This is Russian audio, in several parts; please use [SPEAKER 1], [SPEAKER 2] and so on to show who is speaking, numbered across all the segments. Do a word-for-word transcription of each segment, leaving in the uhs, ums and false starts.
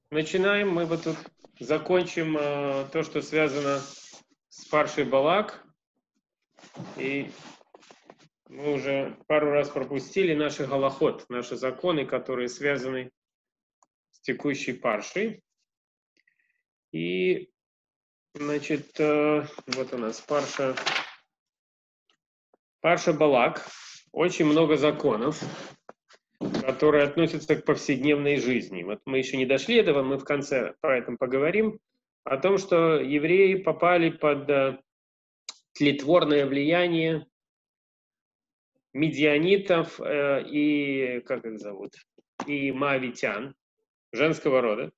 [SPEAKER 1] начинаем. Мы вот тут закончим э, то, что связано с паршей Балак. И мы уже пару раз пропустили наши галахот, наши законы, которые связаны с текущей паршей. И, значит, э, вот у нас парша, парша Балак. Очень много законов, которые относятся к повседневной жизни. Вот мы еще не дошли до этого, мы в конце про это поговорим. О том, что евреи попали под э, тлетворное влияние медианитов э, и, как их зовут, и моавитян, женского рода.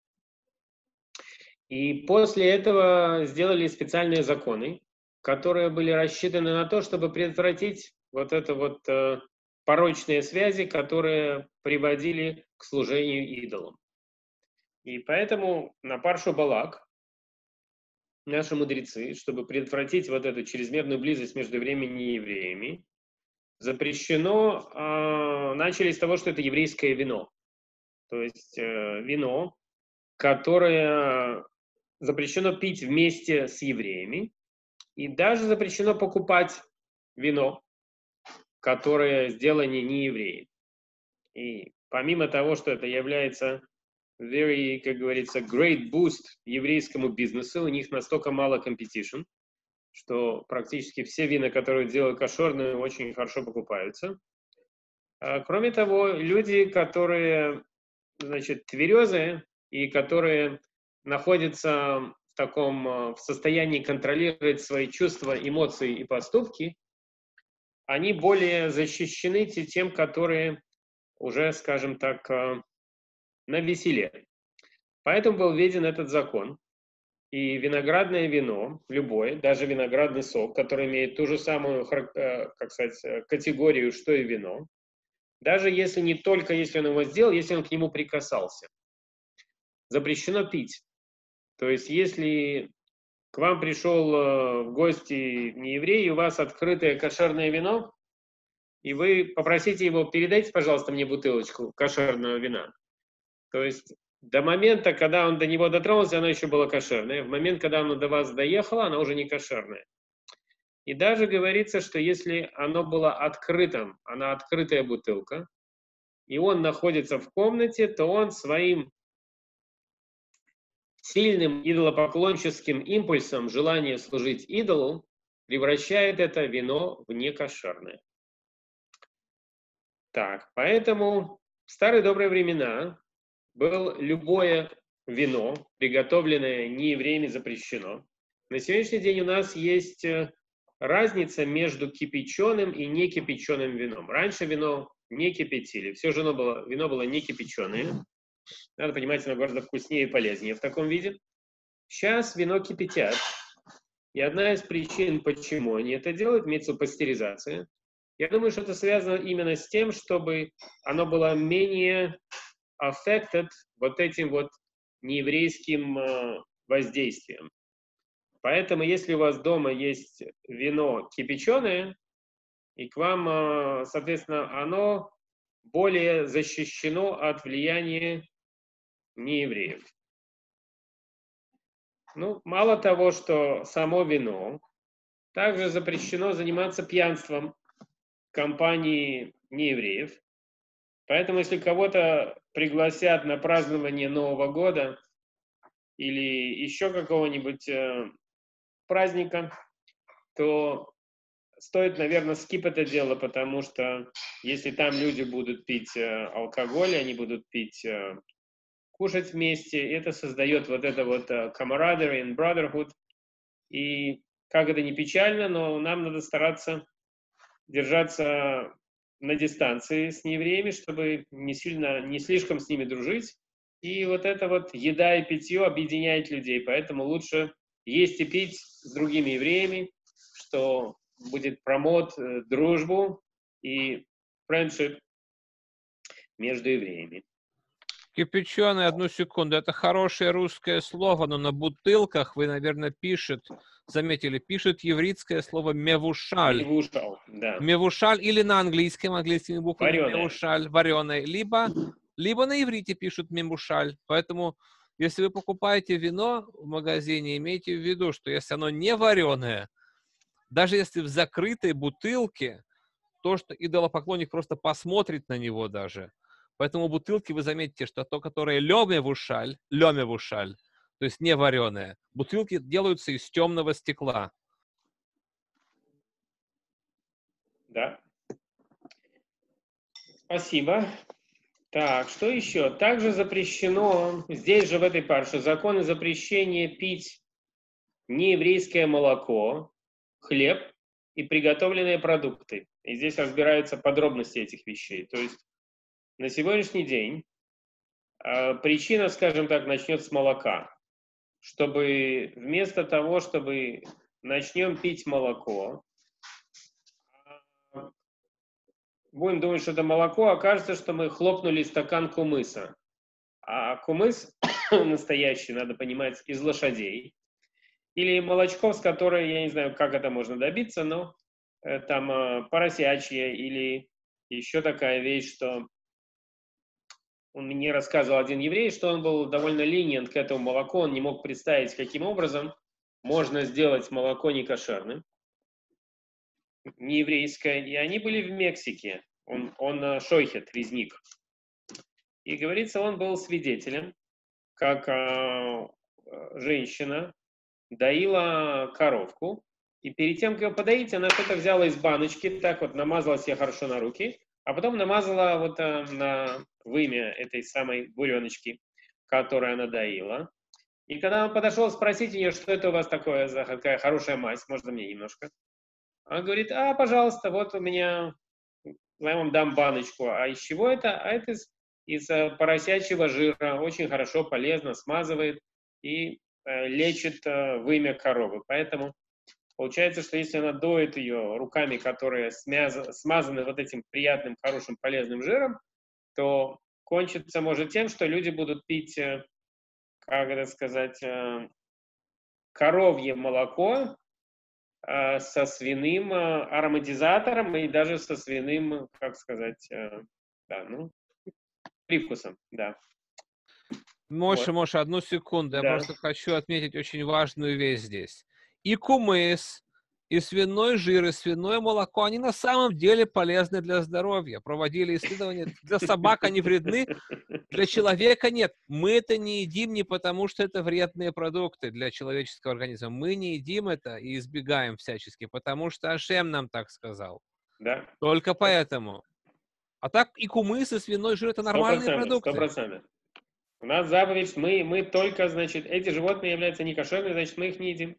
[SPEAKER 1] И после этого сделали специальные законы, которые были рассчитаны на то, чтобы предотвратить вот это вот э, порочные связи, которые приводили к служению идолам. И поэтому на паршу Балак наши мудрецы, чтобы предотвратить вот эту чрезмерную близость между евреями и евреями, запрещено, э, начали с того, что это еврейское вино. То есть э, вино, которое запрещено пить вместе с евреями, и даже запрещено покупать вино, которое сделано не евреи. И помимо того, что это является very, как говорится, great boost еврейскому бизнесу, у них настолько мало competition, что практически все вина, которые делают кошерные, очень хорошо покупаются. А, кроме того, люди, которые, значит, тверезые и которые находятся в таком в состоянии контролировать свои чувства, эмоции и поступки, они более защищены тем, которые уже, скажем так, на веселе. Поэтому был введен этот закон. И виноградное вино, любое, даже виноградный сок, который имеет ту же самую, как сказать, категорию, что и вино, даже если не только если он его сделал, если он к нему прикасался, запрещено пить. То есть если к вам пришел в гости нееврей, и у вас открытое кошерное вино, и вы попросите его, передайте, пожалуйста, мне бутылочку кошерного вина. То есть до момента, когда он до него дотронулся, она еще была кошерная. В момент, когда оно до вас доехало, она уже не кошерная. И даже говорится, что если оно было открытым, она открытая бутылка, и он находится в комнате, то он своим сильным идолопоклонческим импульсом желания служить идолу превращает это вино в некошерное. Так, поэтому в старые добрые времена было любое вино, приготовленное неевреями, запрещено. На сегодняшний день у нас есть разница между кипяченым и некипяченым вином. Раньше вино не кипятили, все вино было, вино было не кипяченое. Надо понимать, оно гораздо вкуснее и полезнее в таком виде. Сейчас вино кипятят. И одна из причин, почему они это делают, имеется пастеризация. Я думаю, что это связано именно с тем, чтобы оно было менее affected вот этим вот нееврейским э, воздействием. Поэтому, если у вас дома есть вино кипяченое, и к вам, э, соответственно, оно более защищено от влияния неевреев. Ну, мало того, что само вино, также запрещено заниматься пьянством в компании неевреев. Поэтому, если кого-то пригласят на празднование Нового года или еще какого-нибудь э, праздника, то стоит, наверное, скип это дело, потому что если там люди будут пить э, алкоголь, они будут пить, э, кушать вместе, это создает вот это вот э, camaraderie and brotherhood. И как это ни печально, но нам надо стараться держаться на дистанции с неевреями, чтобы не сильно, не слишком с ними дружить. И вот это вот еда и питье объединяет людей. Поэтому лучше есть и пить с другими евреями, что будет промот э, дружбу и friendship между евреями.
[SPEAKER 2] Кипяченый, одну секунду. Это хорошее русское слово, но на бутылках вы, наверное, пишет, заметили, пишет еврейское слово мевушаль.
[SPEAKER 1] Мевушаль, да.
[SPEAKER 2] Мевушаль или на английском, английскими буквами
[SPEAKER 1] Вареное.
[SPEAKER 2] мевушаль, вареное, либо, либо на иврите пишут мевушаль. Поэтому Если вы покупаете вино в магазине, имейте в виду, что если оно не вареное, даже если в закрытой бутылке, то, что идолопоклонник просто посмотрит на него даже. Поэтому бутылки вы заметите, что то, которое лёмевушаль, лёмевушаль, то есть не вареное, бутылки делаются из темного стекла.
[SPEAKER 1] Да. Спасибо. Так, что еще? Также запрещено, здесь же в этой парше, закон о запрещении пить нееврейское молоко, хлеб и приготовленные продукты. И здесь разбираются подробности этих вещей. То есть на сегодняшний день э, причина, скажем так, начнет с молока. Чтобы вместо того, чтобы начнем пить молоко, будем думать, что это молоко, окажется, что мы хлопнули стакан кумыса. А кумыс настоящий, надо понимать, из лошадей. Или молочко, с которой, я не знаю, как это можно добиться, но э, там э, поросячье, или еще такая вещь, что он мне рассказывал один еврей, что он был довольно ленивен к этому молоку, он не мог представить, каким образом можно сделать молоко некошерным, нееврейское. И они были в Мексике, он, он э, шойхет, резник. И говорится, он был свидетелем, как э, женщина доила коровку, и перед тем, как ее подоить, она что-то взяла из баночки, так вот намазала себе хорошо на руки, а потом намазала вот а, на вымя этой самой буреночки, которую она доила. И когда он подошел спросить у нее, что это у вас такое за такая хорошая мазь, можно мне немножко? Она говорит, а, пожалуйста, вот у меня, я вам дам баночку. А из чего это? А это из, из поросячьего жира, очень хорошо, полезно, смазывает и лечит э, вымя коровы. Поэтому получается, что если она доит ее руками, которые смяз... смазаны вот этим приятным, хорошим, полезным жиром, то кончится может тем, что люди будут пить, э, как это сказать, э, коровье молоко э, со свиным э, ароматизатором и даже со свиным, как сказать, э, да, ну, привкусом, да.
[SPEAKER 2] Моша,
[SPEAKER 1] Вот.
[SPEAKER 2] Моша, одну секунду. Я
[SPEAKER 1] Да.
[SPEAKER 2] просто хочу отметить очень важную вещь здесь. И кумыс, и свиной жир, и свиное молоко, они на самом деле полезны для здоровья. Проводили исследования. Для собак они вредны, для человека нет. Мы это не едим не потому, что это вредные продукты для человеческого организма. Мы не едим это и избегаем всячески, потому что Ашем нам так сказал.
[SPEAKER 1] Да.
[SPEAKER 2] Только поэтому. А так и кумыс, и свиной жир — это нормальные продукты.
[SPEAKER 1] Сто процентов. У нас заповедь, мы, мы только, значит, эти животные являются некошерными, значит, мы их не едим.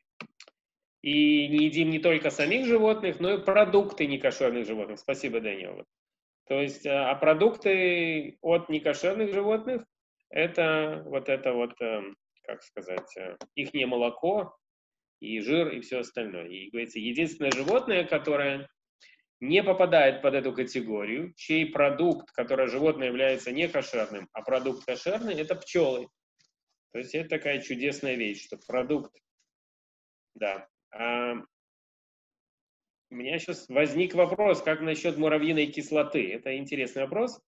[SPEAKER 1] И не едим не только самих животных, но и продукты некошерных животных. Спасибо, Дэниел. То есть, а продукты от некошерных животных, это вот это вот, как сказать, ихнее молоко и жир и все остальное. И, говорится, единственное животное, которое не попадает под эту категорию, чей продукт, которое животное является не кошерным, а продукт кошерный, это пчелы. То есть это такая чудесная вещь, что продукт, да. А у меня сейчас возник вопрос, как насчет муравьиной кислоты? Это интересный вопрос.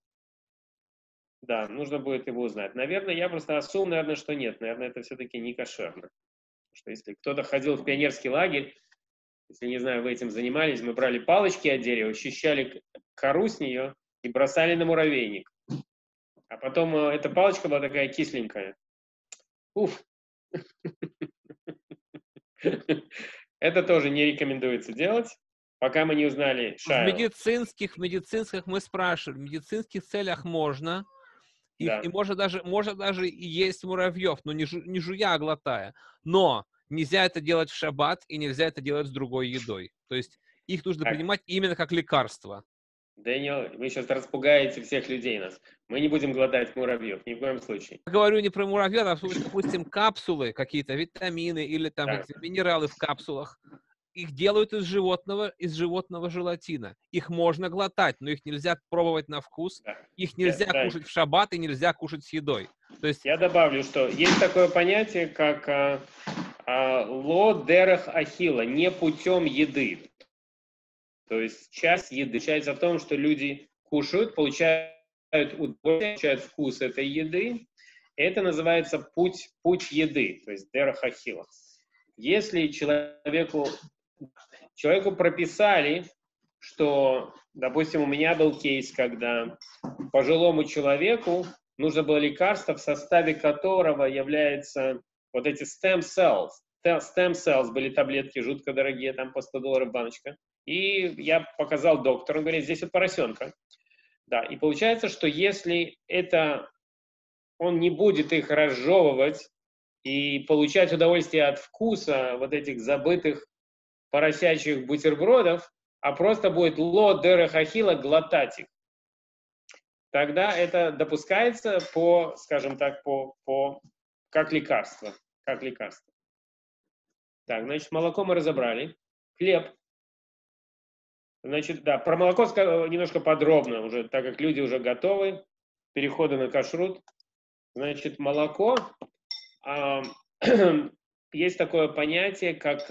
[SPEAKER 1] Да, нужно будет его узнать. Наверное, я просто осум, наверное, что нет. Наверное, это все-таки не кошерно. Потому что если кто-то ходил в пионерский лагерь, если, не знаю, вы этим занимались, мы брали палочки от дерева, счищали кору с нее и бросали на муравейник. А потом э, эта палочка была такая кисленькая. Уф! Это тоже не рекомендуется делать, пока мы не узнали
[SPEAKER 2] В
[SPEAKER 1] Шайло.
[SPEAKER 2] медицинских, в медицинских мы спрашивали, в медицинских целях можно, их,
[SPEAKER 1] Да.
[SPEAKER 2] и можно даже, можно даже и есть муравьев, но не, жу, не жуя, а глотая. Но нельзя это делать в шаббат, и нельзя это делать с другой едой. То есть их нужно
[SPEAKER 1] Так.
[SPEAKER 2] принимать именно как лекарство.
[SPEAKER 1] Дэниел, вы сейчас распугаете всех людей нас. Мы не будем глотать муравьев, ни в коем случае.
[SPEAKER 2] Я говорю не про муравьев, а, допустим, капсулы, какие-то витамины или там
[SPEAKER 1] Да.
[SPEAKER 2] какие-то минералы в капсулах. Их делают из животного, из животного желатина. Их можно глотать, но их нельзя пробовать на вкус.
[SPEAKER 1] Да.
[SPEAKER 2] Их нельзя
[SPEAKER 1] Я,
[SPEAKER 2] кушать да. в шаббат и нельзя кушать с едой. То есть...
[SPEAKER 1] Я добавлю, что есть такое понятие, как а, а, ло дерех ахила, не путем еды. То есть часть еды заключается в том, что люди кушают, получают удовольствие, получают вкус этой еды, Это называется путь, путь еды, то есть дерех ахила. Если человеку, человеку прописали, что, допустим, у меня был кейс, когда пожилому человеку нужно было лекарство, в составе которого является вот эти stem cells. Stem cells были таблетки жутко дорогие, там по сто долларов баночка. И я показал доктору, он говорит, здесь вот поросенка. Да, и получается, что если это, он не будет их разжевывать и получать удовольствие от вкуса вот этих забытых поросячьих бутербродов, а просто будет ло дерех ахила глотать их, тогда это допускается по, скажем так, по, по, как лекарство. Как лекарство. Так, значит, молоко мы разобрали. Хлеб. Значит, да, про молоко немножко подробно уже, так как люди уже готовы. Переходы на кашрут. Значит, молоко. А, есть такое понятие, как...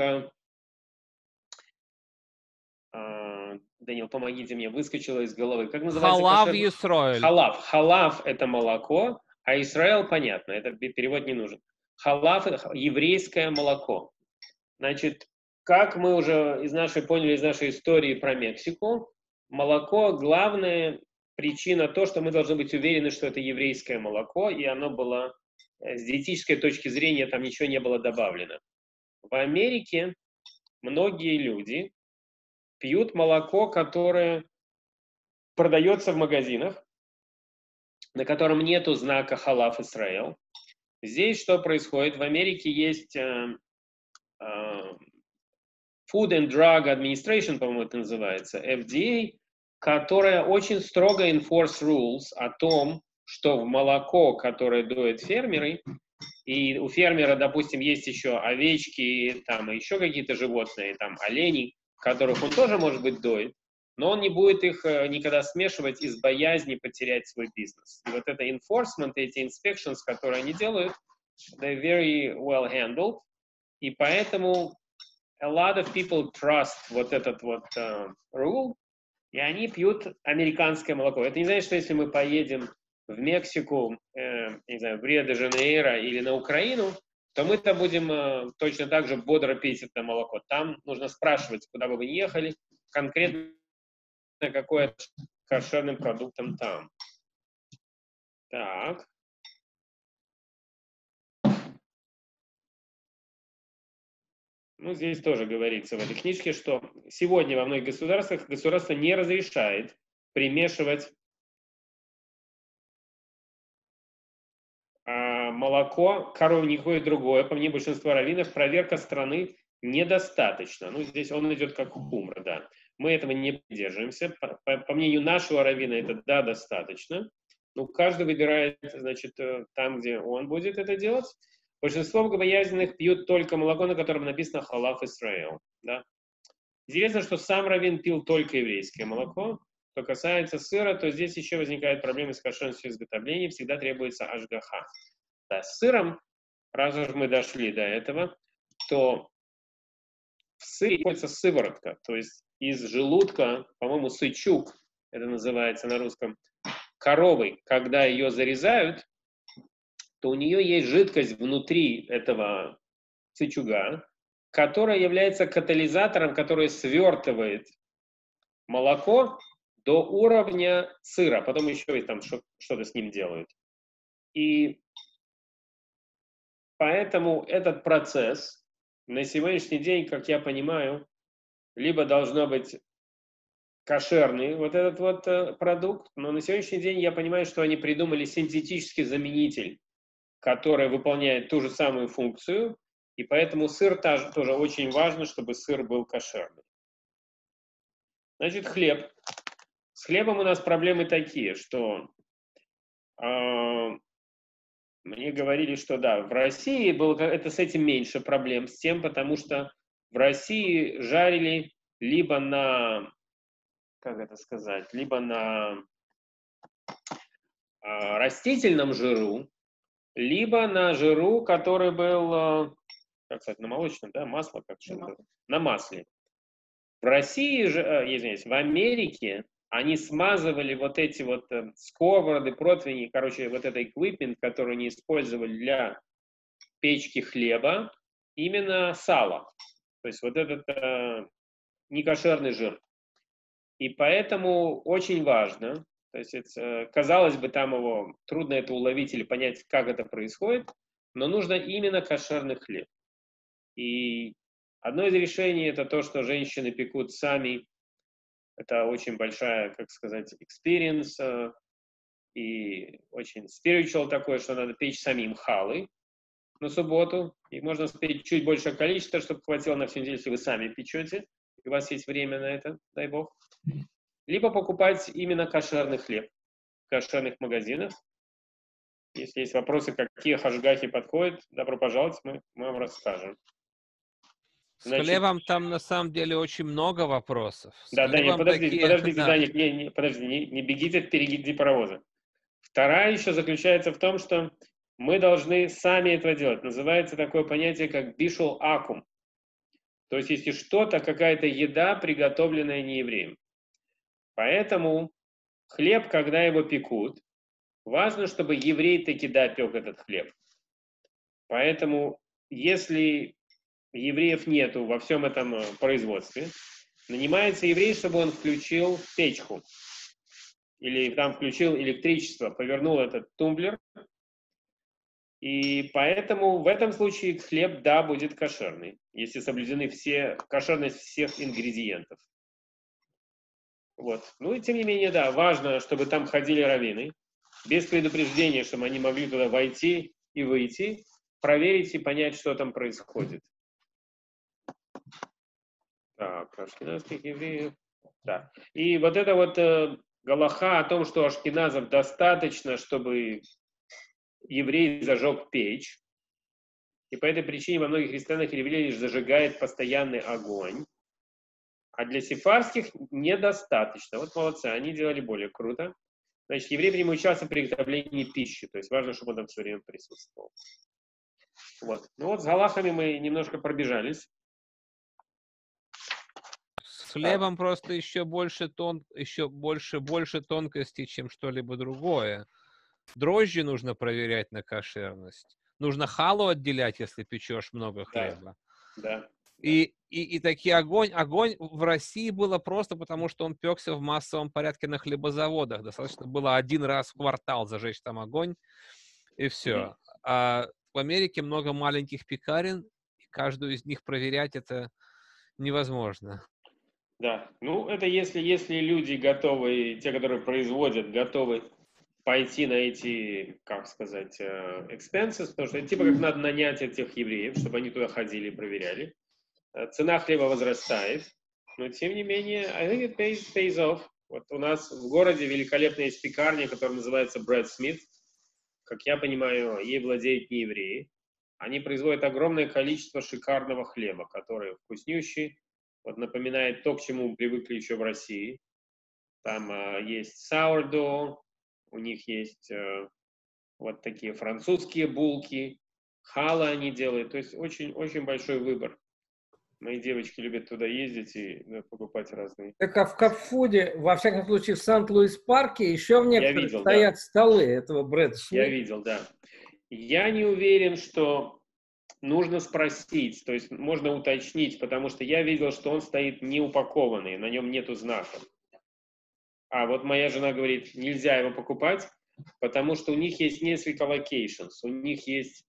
[SPEAKER 1] А, Данил, помогите мне, выскочило из головы. Как называется?
[SPEAKER 2] Халав
[SPEAKER 1] кошер...
[SPEAKER 2] Исраэль.
[SPEAKER 1] Халав. Халав – это молоко, а Исраэль, понятно, это перевод не нужен. Халав – это еврейское молоко. Значит, как мы уже из нашей, поняли из нашей истории про Мексику, молоко, главная причина то, что мы должны быть уверены, что это еврейское молоко, и оно было, с диетической точки зрения, там ничего не было добавлено. В Америке многие люди пьют молоко, которое продается в магазинах, на котором нету знака Халав Исраэль. Здесь что происходит? В Америке есть э, э, Food and Drug Administration, по-моему, это называется, эф ди эй, которая очень строго enforce rules о том, что в молоко, которое доят фермеры, и у фермера, допустим, есть еще овечки, там, и еще какие-то животные, там, олени, которых он тоже, может быть, доит, но он не будет их э, никогда смешивать из боязни потерять свой бизнес. И вот это enforcement, эти inspections, которые они делают, they're very well handled, и поэтому a lot of people trust вот этот вот uh, rule, и они пьют американское молоко. Это не значит, что если мы поедем в Мексику, э, не знаю, в Рио-де-Жанейро или на Украину, то мы-то будем э, точно так же бодро пить это молоко. Там нужно спрашивать, куда бы вы ни ехали, конкретно какой кошерным продуктом там. Так. Ну, здесь тоже говорится в этой книжке, что сегодня во многих государствах государство не разрешает примешивать а, молоко, коровье и другое. По мнению большинства раввинов, проверка страны недостаточно. Ну, здесь он идет как хумра, да. Мы этого не придерживаемся. По, по, по мнению нашего раввина, это да, достаточно. Ну, каждый выбирает, значит, там, где он будет это делать. Большинство богобоязненных пьют только молоко, на котором написано «Халав Исраэль». Да? Интересно, что сам раввин пил только еврейское молоко. Что касается сыра, то здесь еще возникают проблемы с кошерностью изготовления. Всегда требуется ашгаха. Да, с сыром, раз уж мы дошли до этого, то в сыре используется сыворотка. То есть из желудка, по-моему, сычук, это называется на русском, коровы, когда ее зарезают, то у нее есть жидкость внутри этого сычуга, которая является катализатором, который свертывает молоко до уровня сыра. Потом еще и там что-то с ним делают. И поэтому этот процесс на сегодняшний день, как я понимаю, либо должно быть кошерный вот этот вот э, продукт, но на сегодняшний день я понимаю, что они придумали синтетический заменитель, который выполняет ту же самую функцию, и поэтому сыр тоже, тоже очень важно, чтобы сыр был кошерный. Значит, хлеб. С хлебом у нас проблемы такие, что э, мне говорили, что да, в России было это с этим меньше проблем, с тем, потому что в России жарили либо на, как это сказать, либо на э, растительном жиру, либо на жиру, который был, как сказать, на молочном, да, масло, как что-то, на масле. В России же, извиняюсь, в Америке они смазывали вот эти вот э, сковороды, противни, короче, вот этот эквипмент, который они использовали для печки хлеба, именно сало. То есть вот этот э, некошерный жир. И поэтому очень важно, то есть это, казалось бы, там его трудно это уловить или понять, как это происходит, но нужно именно кошерный хлеб. И одно из решений это то, что женщины пекут сами. Это очень большая, как сказать, experience и очень spiritual такое, что надо печь самим халы на субботу. И можно спеть чуть большее количество, чтобы хватило на всю неделю, если вы сами печете, и у вас есть время на это, дай бог. Либо покупать именно кошерный хлеб в кошерных магазинах. Если есть вопросы, какие хашгахи подходят, добро пожаловать, мы, мы вам расскажем.
[SPEAKER 2] С Значит, хлебом там на самом деле очень много вопросов. С
[SPEAKER 1] да, Даня, подождите,
[SPEAKER 2] такие,
[SPEAKER 1] подождите,
[SPEAKER 2] да.
[SPEAKER 1] Даня, не, не, подожди, не, не бегите впереди паровоза. Вторая еще заключается в том, что мы должны сами этого делать. Называется такое понятие, как бишул акум. То есть, если что-то, какая-то еда, приготовленная неевреем. Поэтому хлеб, когда его пекут, важно, чтобы еврей таки допек этот хлеб. Поэтому, если евреев нету во всем этом производстве, нанимается еврей, чтобы он включил печку. Или там включил электричество, повернул этот тумблер. И поэтому в этом случае хлеб, да, будет кошерный, если соблюдены все, кошерность всех ингредиентов. Вот. Ну и тем не менее, да, важно, чтобы там ходили раввины, без предупреждения, чтобы они могли туда войти и выйти, проверить и понять, что там происходит. Так, ашкеназских евреев. Да. И вот это вот э, галаха о том, что ашкеназов достаточно, чтобы еврей зажег печь. И по этой причине во многих ресторанах еврей лишь зажигает постоянный огонь. А для сефардских недостаточно. Вот молодцы, они делали более круто. Значит, еврей принимает участие в приготовлении пищи. То есть важно, чтобы он там все время присутствовал. Вот. Ну вот с галахами мы немножко пробежались.
[SPEAKER 2] С хлебом а. просто еще больше тон, еще больше, больше тонкостей, чем что-либо другое. Дрожжи нужно проверять на кошерность. Нужно халу отделять, если печешь много хлеба.
[SPEAKER 1] Да. Да.
[SPEAKER 2] И, и, и такие огонь, огонь в России было просто потому, что он пекся в массовом порядке на хлебозаводах. Достаточно было один раз в квартал зажечь там огонь, и все. Mm-hmm. А в Америке много маленьких пекарен, и каждую из них проверять это невозможно.
[SPEAKER 1] Да, ну это если, если люди готовы, те, которые производят, готовы пойти на эти, как сказать, expenses, потому что типа как надо нанять этих евреев, чтобы они туда ходили и проверяли. Цена хлеба возрастает, но тем не менее, I think it pays, pays off. Вот у нас в городе великолепная есть пекарня, которая называется Bread Smith. Как я понимаю, ей владеют не евреи. Они производят огромное количество шикарного хлеба, который вкуснющий. Вот напоминает то, к чему мы привыкли еще в России. Там э, есть sourdough, у них есть э, вот такие французские булки, хала они делают. То есть очень-очень большой выбор. Мои девочки любят туда ездить и да, покупать разные.
[SPEAKER 3] Так а в Капфуде, во всяком случае, в Сант-Луис-парке еще в некоторых
[SPEAKER 1] видел,
[SPEAKER 3] стоят
[SPEAKER 1] да.
[SPEAKER 3] столы этого Bread Smith.
[SPEAKER 1] Я видел, да. Я не уверен, что нужно спросить, то есть можно уточнить, потому что я видел, что он стоит не упакованный, на нем нету знаков. А вот моя жена говорит, нельзя его покупать, потому что у них есть несколько locations, у них есть...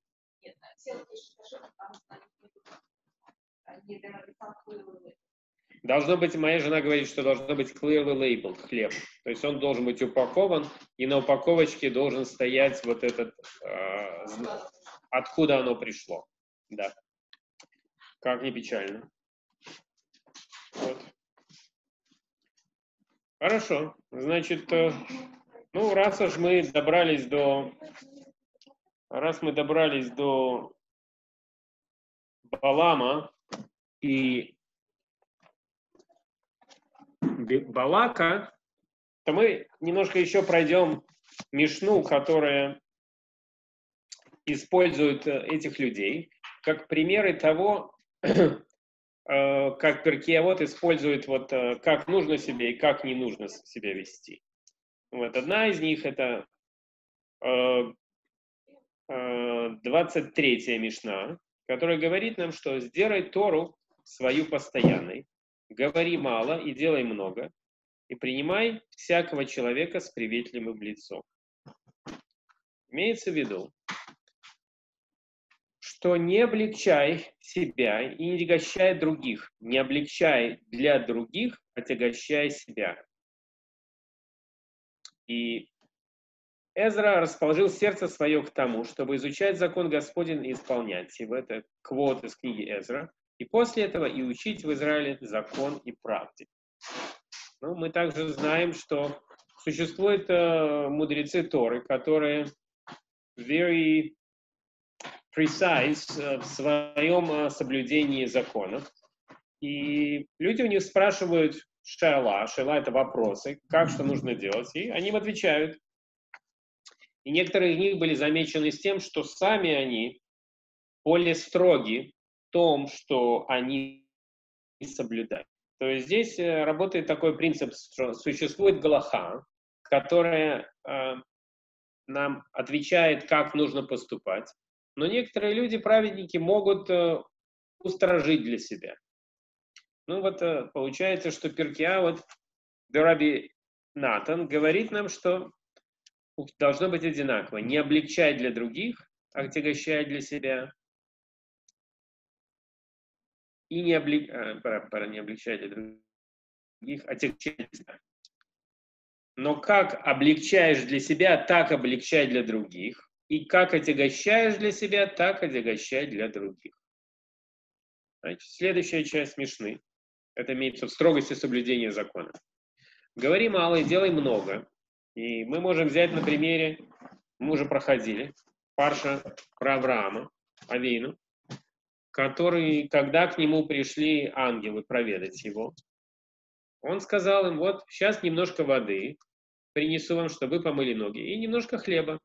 [SPEAKER 1] Должно быть, моя жена говорит, что должно быть clearly labeled хлеб. То есть он должен быть упакован, и на упаковочке должен стоять вот этот, э, откуда оно пришло. Да. Как не печально. Вот. Хорошо. Значит, э, ну, раз уж мы добрались до... Раз мы добрались до Балама и Балака, то мы немножко еще пройдем Мишну, которая использует этих людей как примеры того, э, как Перкеавот использует вот э, как нужно себе и как не нужно себя вести. Вот одна из них это э, э, двадцать третья Мишна, которая говорит нам, что сделай Тору свою постоянной, говори мало и делай много, и принимай всякого человека с приветливым лицом. Имеется в виду, что не облегчай себя и не отягощай других. Не облегчай для других, отягощай себя. И Эзра расположил сердце свое к тому, чтобы изучать закон Господень и исполнять его. Это квот из книги Эзра. И после этого и учить в Израиле закон и правде. Ну, мы также знаем, что существуют э, мудрецы Торы, которые very precise э, в своем э, соблюдении законов. И люди у них спрашивают шайла, шайла это вопросы, как что нужно делать, и они им отвечают. И некоторые из них были замечены с тем, что сами они более строги в том, что они соблюдают. То есть здесь работает такой принцип, что существует галаха, которая э, нам отвечает, как нужно поступать. Но некоторые люди, праведники, могут э, устражить для себя. Ну вот э, получается, что Перкеавот, Раби Натан, говорит нам, что должно быть одинаково. Не облегчай для других, а отягощай для себя. И не, облег... а, пора, пора, не облегчай для других, отягощай для себя. Но как облегчаешь для себя, так облегчай для других. И как отягощаешь для себя, так отягощай для других. Значит, следующая часть Мишны. Это имеется в строгости соблюдения закона. Говори мало и делай много. И мы можем взять на примере, мы уже проходили, Парша про Авраама, Авейну, который, когда к нему пришли ангелы проведать его, он сказал им, вот, сейчас немножко воды принесу вам, чтобы вы помыли ноги, и немножко хлеба.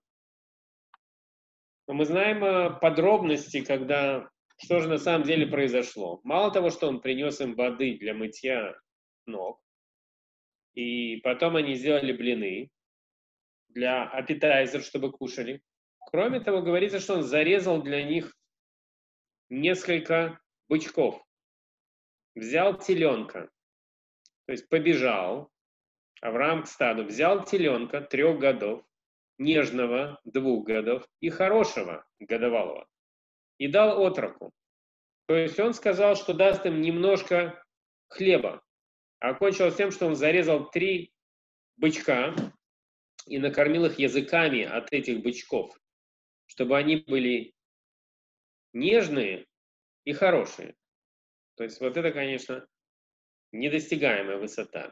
[SPEAKER 1] Но мы знаем подробности, когда, что же на самом деле произошло. Мало того, что он принес им воды для мытья ног, и потом они сделали блины для аппетайзер, чтобы кушали. Кроме того, говорится, что он зарезал для них несколько бычков. Взял теленка, то есть побежал Авраам к стаду, взял теленка трех годов, нежного двух годов и хорошего годовалого, и дал отроку. То есть он сказал, что даст им немножко хлеба. А окончилось тем, что он зарезал три бычка и накормил их языками от этих бычков, чтобы они были нежные и хорошие. То есть вот это, конечно, недостигаемая высота.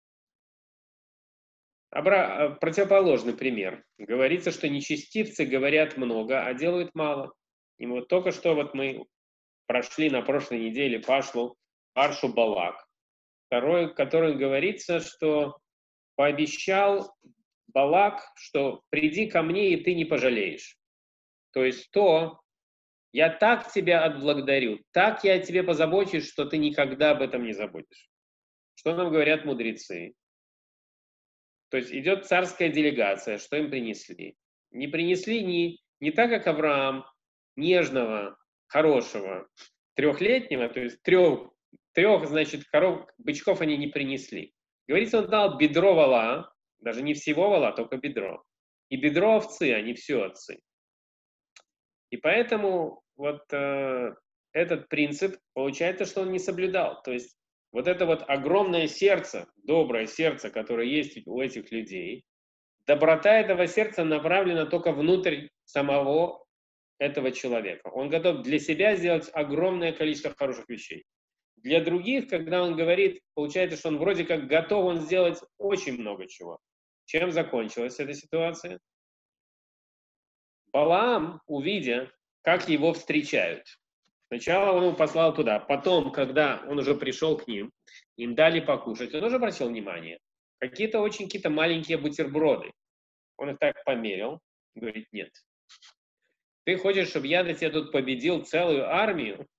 [SPEAKER 1] Обра... Противоположный пример. Говорится, что нечестивцы говорят много, а делают мало. И вот только что вот мы прошли на прошлой неделе Пашлу, Паршу Балак. Второй, в котором говорится, что пообещал Балак, что приди ко мне, и ты не пожалеешь. То есть то, я так тебя отблагодарю, так я о тебе позабочусь, что ты никогда об этом не забудешь. Что нам говорят мудрецы? То есть идет царская делегация, что им принесли? Не принесли не, не так, как Авраам, нежного, хорошего, трехлетнего, то есть трех, трех значит, коров, бычков они не принесли. Говорится, он дал бедро вола, даже не всего вола, только бедро. И бедро овцы, а не все овцы. И поэтому вот э, этот принцип, получается, что он не соблюдал. То есть вот это вот огромное сердце, доброе сердце, которое есть у этих людей, доброта этого сердца направлена только внутрь самого этого человека. Он готов для себя сделать огромное количество хороших вещей. Для других, когда он говорит, получается, что он вроде как готов он сделать очень много чего. Чем закончилась эта ситуация? Балаам, увидя, как его встречают, сначала он его послал туда, потом, когда он уже пришел к ним, им дали покушать, он уже обратил внимание, какие-то очень какие-то маленькие бутерброды. Он их так померил, говорит, нет. Ты хочешь, чтобы я для тебя тут победил целую армию?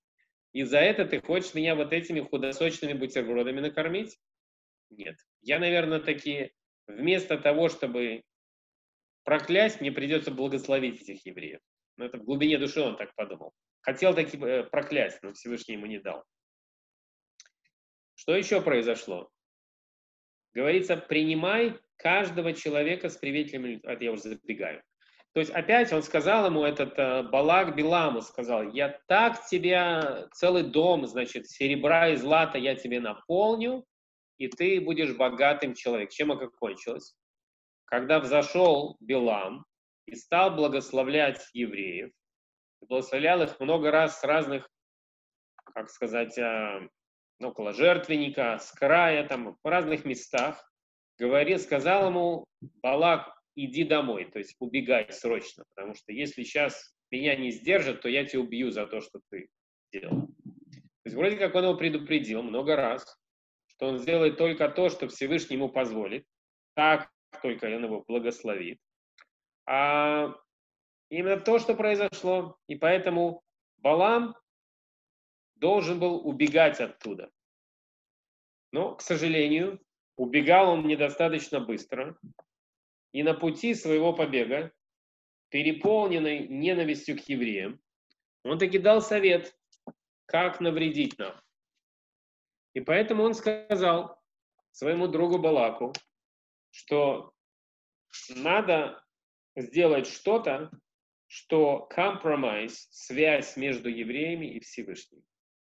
[SPEAKER 1] И за это ты хочешь меня вот этими худосочными бутербродами накормить? Нет. Я, наверное, таки вместо того, чтобы проклясть, мне придется благословить этих евреев. Но это в глубине души он так подумал. Хотел таки э, проклясть, но Всевышний ему не дал. Что еще произошло? Говорится, принимай каждого человека с приветливыми... Это я уже забегаю. То есть опять он сказал ему, этот э, Балак Биламу сказал, я так тебя, целый дом, значит, серебра и злата я тебе наполню, и ты будешь богатым человеком. Чем это кончилось? Когда взошел Билам и стал благословлять евреев, благословлял их много раз с разных, как сказать, э, около жертвенника, с края, там, в разных местах, говорил, сказал ему Балак, иди домой, то есть убегай срочно, потому что если сейчас меня не сдержат, то я тебя убью за то, что ты делал. То есть вроде как он его предупредил много раз, что он сделает только то, что Всевышний ему позволит, так только он его благословит. А именно то, что произошло, и поэтому Балам должен был убегать оттуда. Но, к сожалению, убегал он недостаточно быстро, и на пути своего побега, переполненный ненавистью к евреям, он таки дал совет, как навредить нам. И поэтому он сказал своему другу Балаку, что надо сделать что-то, что компромисс, связь между евреями и Всевышним.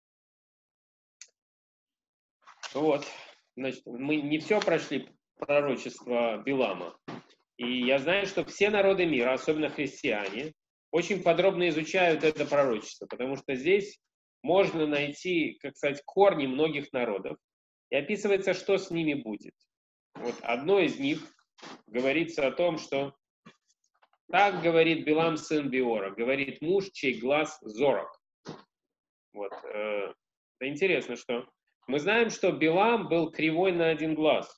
[SPEAKER 1] Вот, значит, мы не все прошли пророчество Билама. И я знаю, что все народы мира, особенно христиане, очень подробно изучают это пророчество, потому что здесь можно найти, как сказать, корни многих народов, и описывается, что с ними будет. Вот одно из них говорится о том, что так говорит Билам сын Биора, говорит муж, чей глаз зорок. Вот, э, это интересно, что мы знаем, что Билам был кривой на один глаз.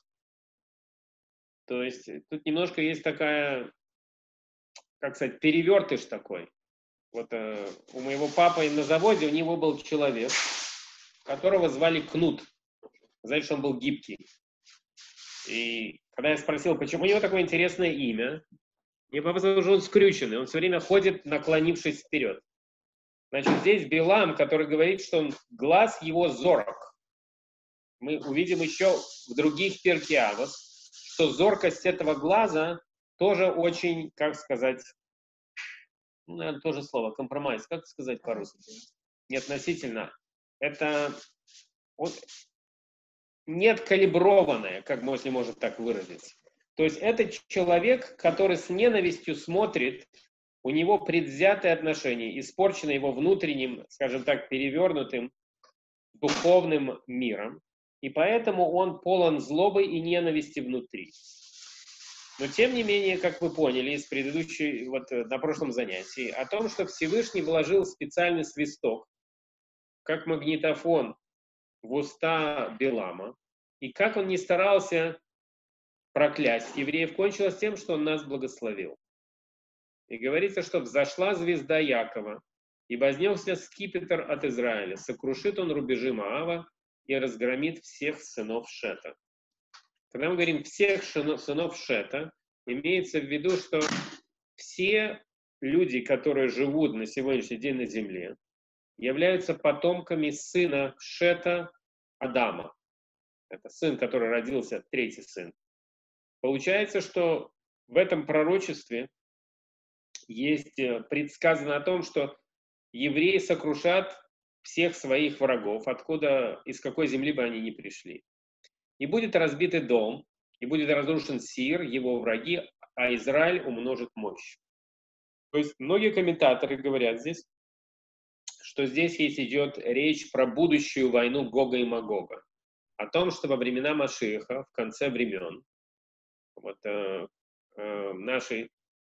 [SPEAKER 1] То есть тут немножко есть такая, как сказать, перевертыш такой. Вот э, у моего папы на заводе, у него был человек, которого звали Кнут. Знаете, что он был гибкий. И когда я спросил, почему у него такое интересное имя, мне папа сказал, что он скрюченный, он все время ходит, наклонившись вперед. Значит, здесь Билам, который говорит, что он, глаз его зорок. Мы увидим еще в других Перкей Авот, что зоркость этого глаза тоже очень, как сказать, ну, наверное, тоже слово, компромисс, как сказать по-русски? Не относительно. Это вот, нет калиброванное, как если можно так выразиться. То есть это человек, который с ненавистью смотрит, у него предвзятые отношения, испорчено его внутренним, скажем так, перевернутым духовным миром. И поэтому он полон злобы и ненависти внутри. Но тем не менее, как вы поняли из предыдущей, вот на прошлом занятии, о том, что Всевышний вложил специальный свисток, как магнитофон, в уста Билама, и как он не старался проклясть евреев, кончилось тем, что он нас благословил. И говорится, что взошла звезда Якова, и вознесся скипетр от Израиля, сокрушит он рубежи Моава и разгромит всех сынов Шета. Когда мы говорим «всех сынов Шета», имеется в виду, что все люди, которые живут на сегодняшний день на земле, являются потомками сына Шета Адама. Это сын, который родился, третий сын. Получается, что в этом пророчестве есть предсказано о том, что евреи сокрушат всех своих врагов, откуда, из какой земли бы они ни пришли. И будет разбитый дом, и будет разрушен Сир, его враги, а Израиль умножит мощь. То есть многие комментаторы говорят здесь, что здесь есть идет речь про будущую войну Гога и Магога. О том, что во времена Машиаха, в конце времен, вот, э, э, наши,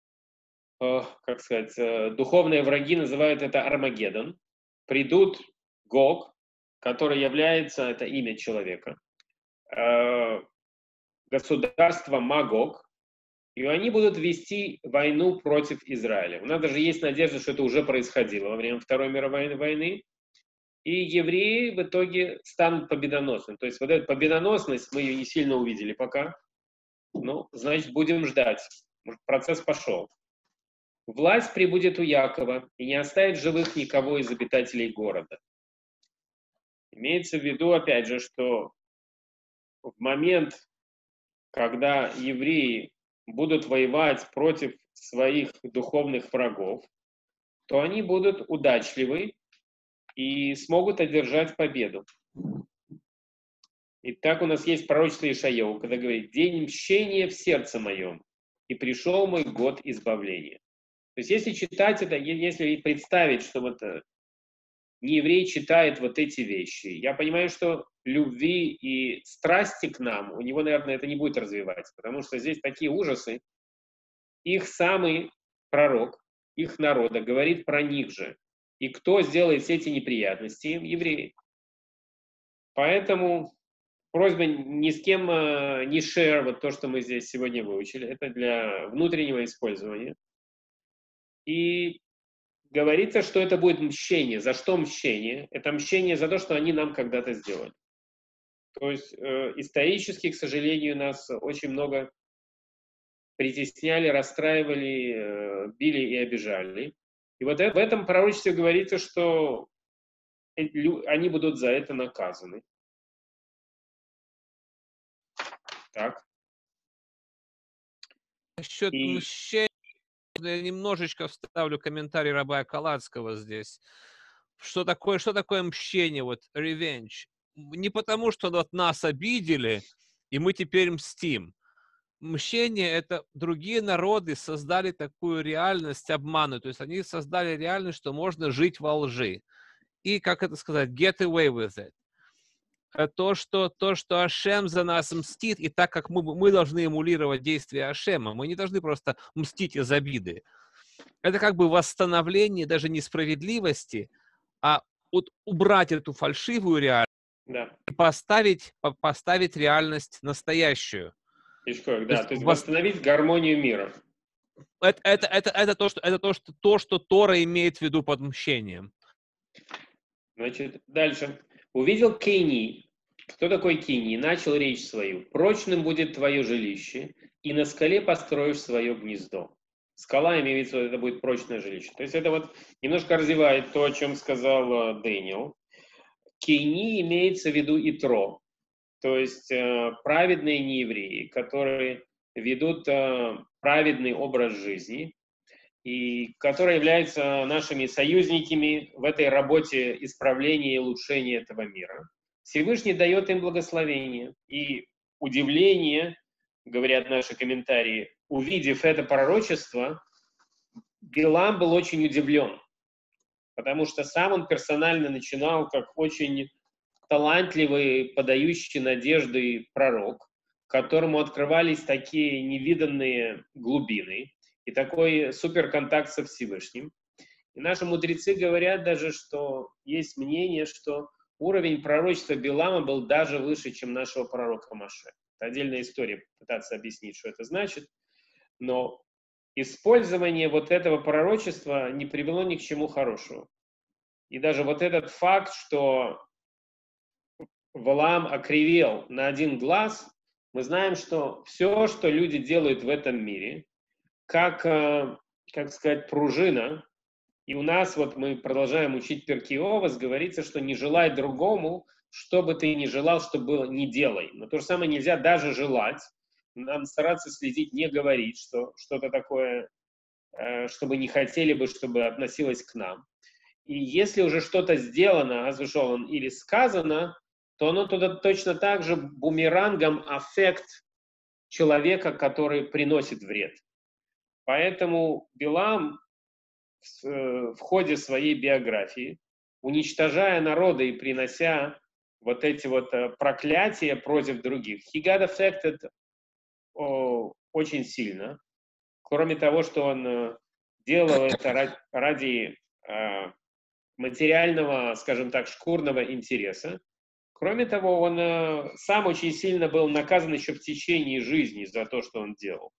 [SPEAKER 1] э, как сказать, э, духовные враги называют это Армагеддон, придут Гог, который является, это имя человека, э, государство Магог, и они будут вести войну против Израиля. У нас даже есть надежда, что это уже происходило во время Второй мировой войны. и евреи в итоге станут победоносными. То есть вот эта победоносность, мы ее не сильно увидели пока, ну, значит, будем ждать. Может, процесс пошел. Власть прибудет у Якова и не оставит живых никого из обитателей города. Имеется в виду, опять же, что в момент, когда евреи будут воевать против своих духовных врагов, то они будут удачливы и смогут одержать победу. И так у нас есть пророчество Ишайяу, когда говорит: «День мщения в сердце моем, и пришел мой год избавления». То есть если читать это, если представить, что вот нееврей читает вот эти вещи, я понимаю, что любви и страсти к нам у него, наверное, это не будет развиваться, потому что здесь такие ужасы. Их самый пророк, их народа, говорит про них же. И кто сделает все эти неприятности? Евреи. Поэтому просьба ни с кем не share вот то, что мы здесь сегодня выучили. Это для внутреннего использования. И говорится, что это будет мщение. За что мщение? Это мщение за то, что они нам когда-то сделали. То есть э, исторически, к сожалению, нас очень много притесняли, расстраивали, э, били и обижали. И вот это, в этом пророчестве говорится, что они будут за это наказаны. Так.
[SPEAKER 2] Насчет
[SPEAKER 1] И...
[SPEAKER 2] мщения, я немножечко вставлю комментарий Рабая Каладского здесь. Что такое, что такое мщение, вот revenge? Не потому, что вот нас обидели, и мы теперь мстим. Мщение — это другие народы создали такую реальность обману, то есть они создали реальность, что можно жить во лжи. И, как это сказать, get away with it. То, что, то, что Ашем за нас мстит, и так как мы, мы должны эмулировать действия Ашема, мы не должны просто мстить из обиды. Это как бы восстановление даже не справедливости, а вот убрать эту фальшивую реальность,
[SPEAKER 1] да.
[SPEAKER 2] и поставить, поставить реальность настоящую.
[SPEAKER 1] Ишкоек,
[SPEAKER 2] То
[SPEAKER 1] да,
[SPEAKER 2] есть,
[SPEAKER 1] то есть
[SPEAKER 2] вос...
[SPEAKER 1] восстановить гармонию мира.
[SPEAKER 2] Это, это, это, это, то, что, это то, что, то, что Тора имеет в виду под мщением.
[SPEAKER 1] Значит, дальше. Увидел Кини. Кто такой Кини? Начал речь свою. Прочным будет твое жилище, и на скале построишь свое гнездо. Скала, имеется в виду, это будет прочное жилище. То есть это вот немножко развивает то, о чем сказал Дэниел. Кини имеется в виду Итро. То есть э, праведные неевреи, которые ведут э, праведный образ жизни, и которые являются нашими союзниками в этой работе исправления и улучшения этого мира. Всевышний дает им благословение. И удивление, говорят наши комментарии, увидев это пророчество, Билам был очень удивлен, потому что сам он персонально начинал как очень талантливый, подающий надежды пророк, которому открывались такие невиданные глубины и такой суперконтакт со Всевышним. И наши мудрецы говорят даже, что есть мнение, что уровень пророчества Билама был даже выше, чем нашего пророка Моше. Это отдельная история, пытаться объяснить, что это значит. Но использование вот этого пророчества не привело ни к чему хорошему. И даже вот этот факт, что Валаам окривел на один глаз, мы знаем, что все, что люди делают в этом мире, как, как сказать, пружина, и у нас, вот мы продолжаем учить Перкей Овос, говорится, что не желай другому, что бы ты ни желал, чтобы было, не делай. Но то же самое нельзя даже желать. Нам стараться следить, не говорить, что что-то такое, чтобы не хотели бы, чтобы относилось к нам. И если уже что-то сделано, озвучено или сказано, то оно туда точно так же бумерангом аффект человека, который приносит вред. Поэтому Билам в, в ходе своей биографии, уничтожая народы и принося вот эти вот проклятия против других, he got affected о, очень сильно. Кроме того, что он делал это ради, ради э, материального, скажем так, шкурного интереса. Кроме того, он э, сам очень сильно был наказан еще в течение жизни за то, что он делал.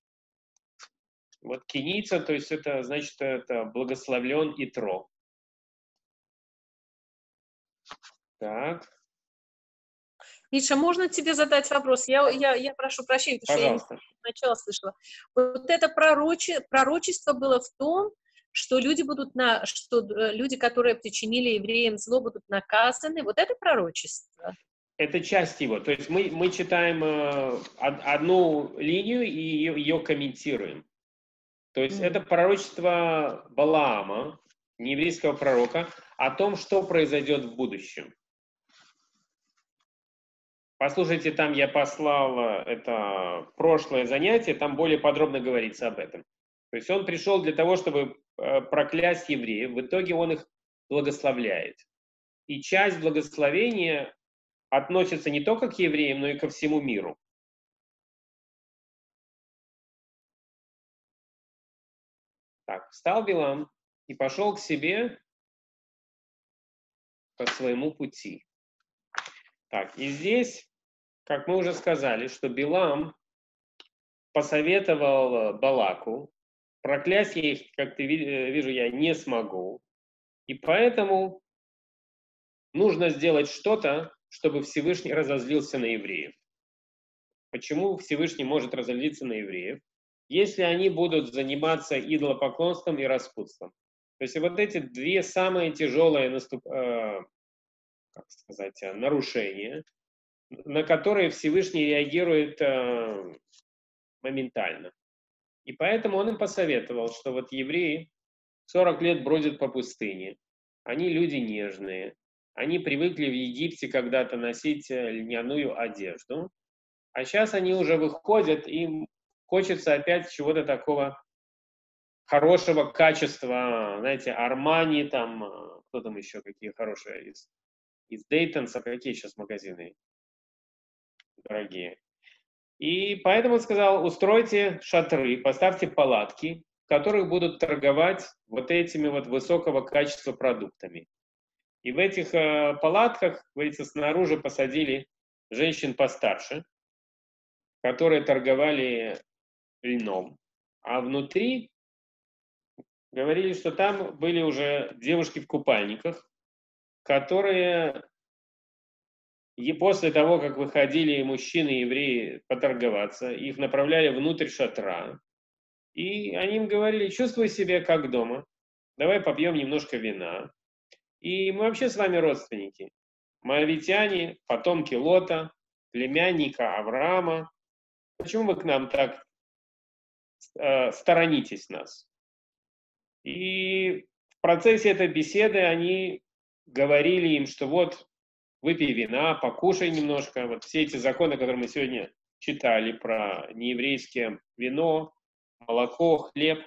[SPEAKER 1] Вот кинийца, то есть это значит, это благословлен Итро. Так.
[SPEAKER 4] Миша, можно тебе задать вопрос? Я, я, я прошу прощения, потому
[SPEAKER 1] Пожалуйста.
[SPEAKER 4] что я не сначала слышала. Вот это пророче, пророчество было в том, что люди будут на, что люди, которые причинили евреям зло, будут наказаны. Вот это пророчество.
[SPEAKER 1] Это часть его. То есть мы, мы читаем э, одну линию и ее, ее комментируем. То есть mm. это пророчество Балаама, нееврейского пророка, о том, что произойдет в будущем. Послушайте, там я послал это прошлое занятие, там более подробно говорится об этом. То есть он пришел для того, чтобы проклясть евреев, в итоге он их благословляет. И часть благословения относится не только к евреям, но и ко всему миру. Так, встал Билам и пошел к себе по своему пути. Так, и здесь, как мы уже сказали, что Билам посоветовал Балаку, проклясть я их, как ты вижу, я не смогу, и поэтому нужно сделать что-то, чтобы Всевышний разозлился на евреев. Почему Всевышний может разозлиться на евреев? Если они будут заниматься идолопоклонством и распутством. То есть вот эти две самые тяжелые наступ... э, как сказать, нарушения, на которые Всевышний реагирует э, моментально. И поэтому он им посоветовал, что вот евреи сорок лет бродят по пустыне, они люди нежные, они привыкли в Египте когда-то носить льняную одежду, а сейчас они уже выходят, им хочется опять чего-то такого хорошего качества, знаете, Армани, там, кто там еще, какие хорошие, из, из Дейтонса, какие сейчас магазины дорогие. И поэтому он сказал, устройте шатры, поставьте палатки, в которых будут торговать вот этими вот высокого качества продуктами. И в этих э, палатках, говорится, снаружи посадили женщин постарше, которые торговали льном. А внутри говорили, что там были уже девушки в купальниках, которые и после того, как выходили мужчины евреи поторговаться, их направляли внутрь шатра, и они им говорили, чувствуй себя как дома, давай попьем немножко вина. И мы вообще с вами родственники. Моавитяне, потомки Лота, племянника Авраама. Почему вы к нам так э, сторонитесь нас? И в процессе этой беседы они говорили им, что вот выпей вина, покушай немножко. Вот все эти законы, которые мы сегодня читали про нееврейское вино, молоко, хлеб.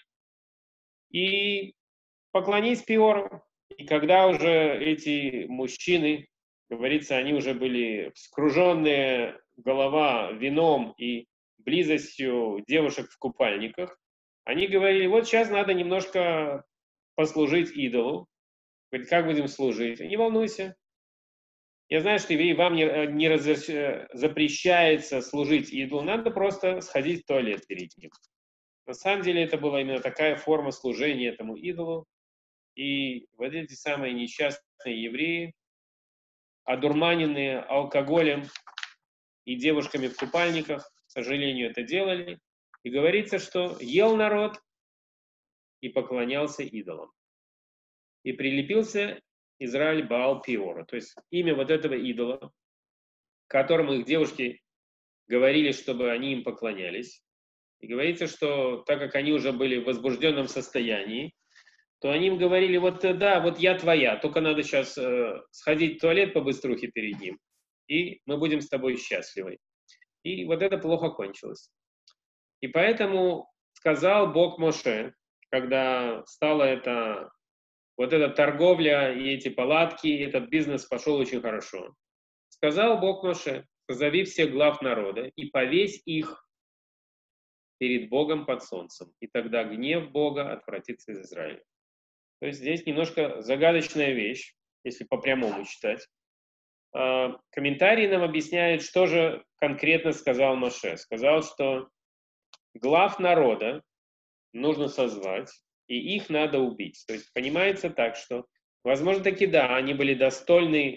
[SPEAKER 1] И поклонись Пиору. И когда уже эти мужчины, говорится, они уже были вскруженные голова вином и близостью девушек в купальниках, они говорили, вот сейчас надо немножко послужить идолу. Говорит, как будем служить? Не волнуйся. Я знаю, что евреи, вам не, не разреш... запрещается служить идолу, надо просто сходить в туалет перед ним. На самом деле это была именно такая форма служения этому идолу. И вот эти самые несчастные евреи, одурманенные алкоголем и девушками в купальниках, к сожалению, это делали. И говорится, что ел народ и поклонялся идолам. И прилепился Израиль Баал-Пиора. То есть имя вот этого идола, которому их девушки говорили, чтобы они им поклонялись. И говорится, что так как они уже были в возбужденном состоянии, то они им говорили, вот да, вот я твоя, только надо сейчас э, сходить в туалет по-быструхе перед ним, и мы будем с тобой счастливы. И вот это плохо кончилось. И поэтому сказал Бог Моше, когда стала эта, вот эта торговля и эти палатки, этот бизнес пошел очень хорошо. Сказал Бог Моше, позови всех глав народа и повесь их перед Богом под солнцем, и тогда гнев Бога отвратится из Израиля. То есть здесь немножко загадочная вещь, если по-прямому читать. Комментарии нам объясняют, что же конкретно сказал Моше. Сказал, что глав народа нужно созвать, и их надо убить. То есть понимается так, что, возможно, таки да, они были достойны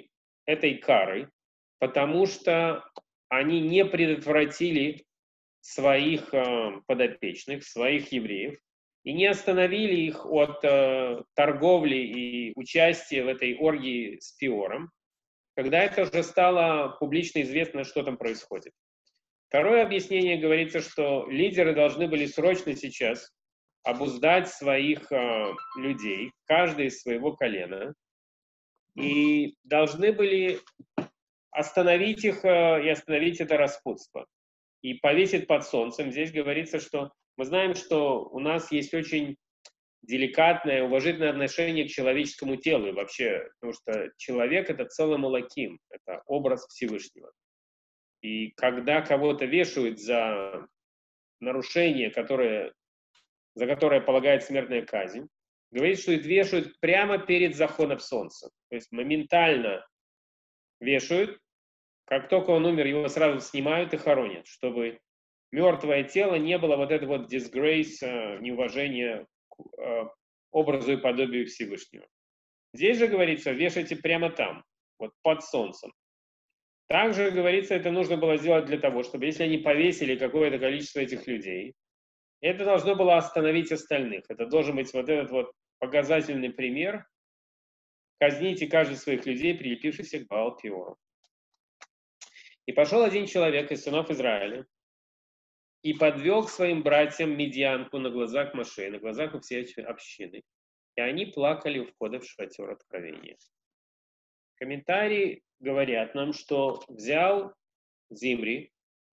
[SPEAKER 1] этой карой, потому что они не предотвратили своих э, подопечных, своих евреев, и не остановили их от э, торговли и участия в этой оргии с Пиором, когда это уже стало публично известно, что там происходит. Второе объяснение говорится, что лидеры должны были срочно сейчас обуздать своих э, людей, каждый из своего колена, и должны были остановить их э, и остановить это распутство. И повесить под солнцем. Здесь говорится, что мы знаем, что у нас есть очень деликатное, уважительное отношение к человеческому телу вообще, потому что человек — это целый молоким, это образ Всевышнего. И когда кого-то вешают за нарушение, которое, за которое полагается смертная казнь, говорится, что их вешают прямо перед заходом солнца. То есть моментально вешают, как только он умер, его сразу снимают и хоронят, чтобы мертвое тело не было вот это вот disgrace, неуважение к образу и подобию Всевышнего. Здесь же говорится, вешайте прямо там, вот под солнцем. Также, говорится, это нужно было сделать для того, чтобы если они повесили какое-то количество этих людей, это должно было остановить остальных. Это должен быть вот этот вот показательный пример. Казните каждый своих людей, прилепившихся к Баал-Пеору. И пошел один человек из сынов Израиля и подвел к своим братьям медианку на глазах Моше, на глазах у всей общины. И они плакали у входа в шатер откровения. Комментарии говорят нам, что взял Зимри,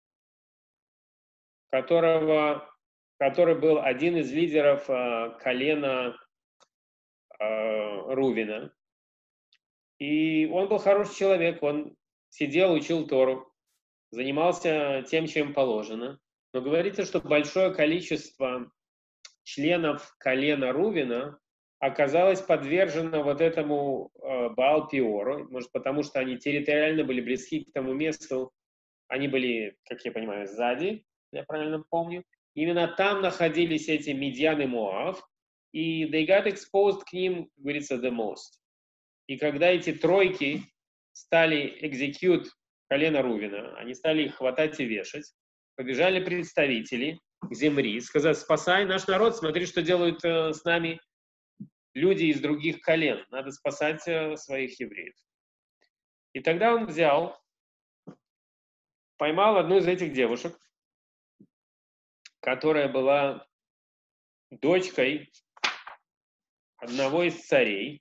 [SPEAKER 1] которого, который был один из лидеров э, колена э, Рувена, и он был хороший человек, он сидел, учил Тору, занимался тем, чем положено. Но говорится, что большое количество членов колена Рувена оказалось подвержено вот этому э, Баал-Пеору, может, потому что они территориально были близки к тому месту, они были, как я понимаю, сзади, я правильно помню. Именно там находились эти Медьян и Моав, и they got exposed к ним, говорится, the most. И когда эти тройки стали execute колено Рувена, они стали их хватать и вешать, побежали представители к Зимри, сказать: спасай наш народ, смотри, что делают э, с нами люди из других колен, надо спасать э, своих евреев. И тогда он взял, поймал одну из этих девушек, которая была дочкой одного из царей,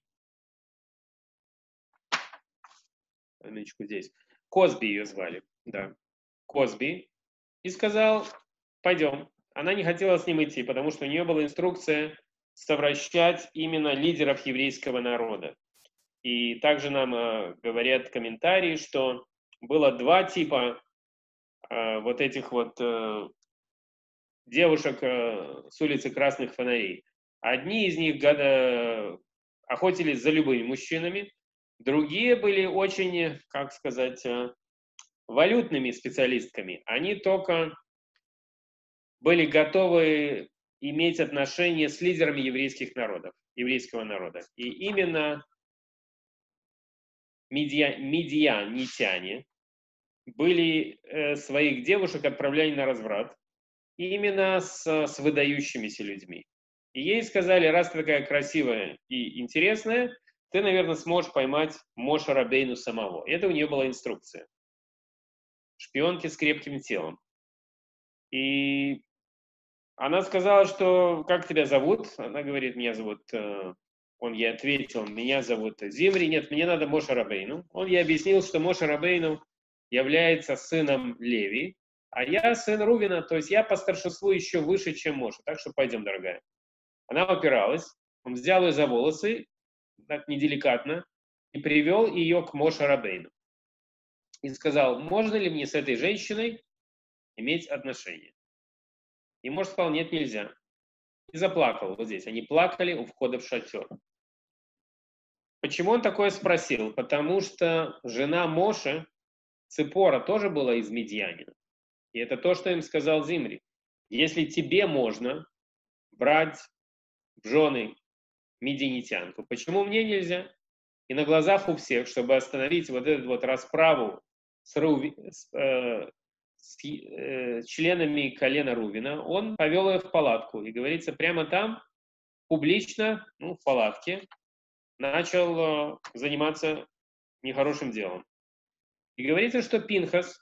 [SPEAKER 1] минуточку здесь, Козби ее звали, да, Козби, и сказал: пойдем. Она не хотела с ним идти, потому что у нее была инструкция совращать именно лидеров еврейского народа. И также нам э, говорят комментарии, что было два типа э, вот этих вот э, девушек э, с улицы Красных Фонарей. Одни из них э, охотились за любыми мужчинами, другие были очень, как сказать, э, валютными специалистками. Они только были готовы иметь отношения с лидерами еврейских народов, еврейского народа. И именно медиа, медианитяне были э, своих девушек отправляли на разврат именно с, с выдающимися людьми. И ей сказали: раз ты такая красивая и интересная, ты, наверное, сможешь поймать Моше Рабейну самого. И это у нее была инструкция. Шпионки с крепким телом. И она сказала, что: как тебя зовут? Она говорит: меня зовут... Э, он ей ответил: меня зовут Зимри. Нет, мне надо Моше Рабейну. Он ей объяснил, что Моше Рабейну является сыном Леви, а я сын Рувена, то есть я по старшинству еще выше, чем Моше. Так что пойдем, дорогая. Она опиралась, он взял ее за волосы, так неделикатно, и привел ее к Моше Рабейну. И сказал: можно ли мне с этой женщиной иметь отношения? И Моше сказал: нет, нельзя. И заплакал вот здесь. Они плакали у входа в шатер. Почему он такое спросил? Потому что жена Моше, Ципора, тоже была из Медьянина. И это то, что им сказал Зимри. Если тебе можно брать в жены медианитянку, почему мне нельзя? и на глазах у всех, чтобы остановить вот эту вот расправу с, Руви, с, э, с э, членами колена Рувина, он повел их в палатку. И говорится, прямо там, публично, ну, в палатке, начал э, заниматься нехорошим делом. И говорится, что Пинхас,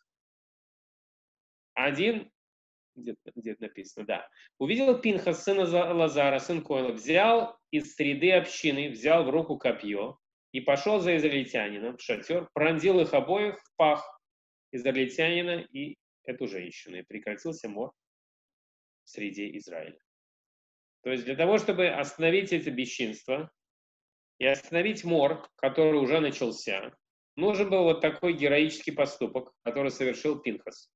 [SPEAKER 1] один, где-то, где-то написано, да, увидел Пинхас, сына Лазара, сын Коэла, взял из среды общины, взял в руку копье и пошел за израильтянином в шатер, пронзил их обоих в пах израильтянина и эту женщину, и прекратился мор в среде Израиля. То есть для того, чтобы остановить это бесчинство и остановить мор, который уже начался, нужен был вот такой героический поступок, который совершил Пинхас.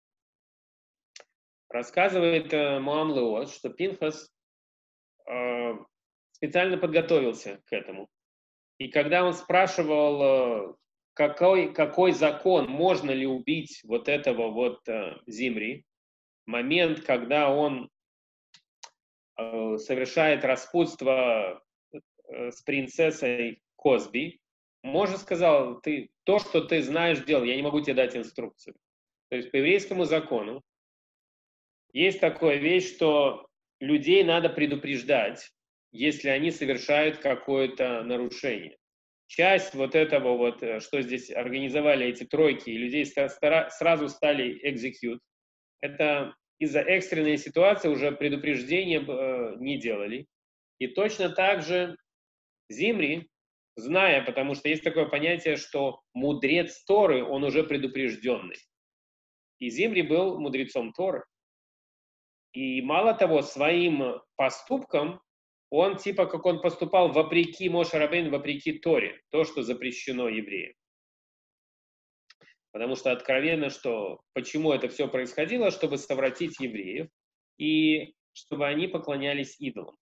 [SPEAKER 1] Рассказывает э, Моам Леот, что Пинхас э, специально подготовился к этому. И когда он спрашивал, э, какой, какой закон, можно ли убить вот этого вот э, Зимри, момент, когда он э, совершает распутство э, с принцессой Козби, Моше сказал, ты, то, что ты знаешь, делай, я не могу тебе дать инструкцию. То есть по еврейскому закону есть такая вещь, что людей надо предупреждать, если они совершают какое-то нарушение. Часть вот этого вот, что здесь организовали эти тройки, и людей сразу стали execute, это из-за экстренной ситуации уже предупреждения не делали. И точно так же Зимри, зная, потому что есть такое понятие, что мудрец Торы, он уже предупрежденный. И Зимри был мудрецом Торы. И мало того, своим поступком, он типа как он поступал вопреки Моше Рабейну, вопреки Торе, то, что запрещено евреям. Потому что откровенно, что почему это все происходило, чтобы совратить евреев и чтобы они поклонялись идолам.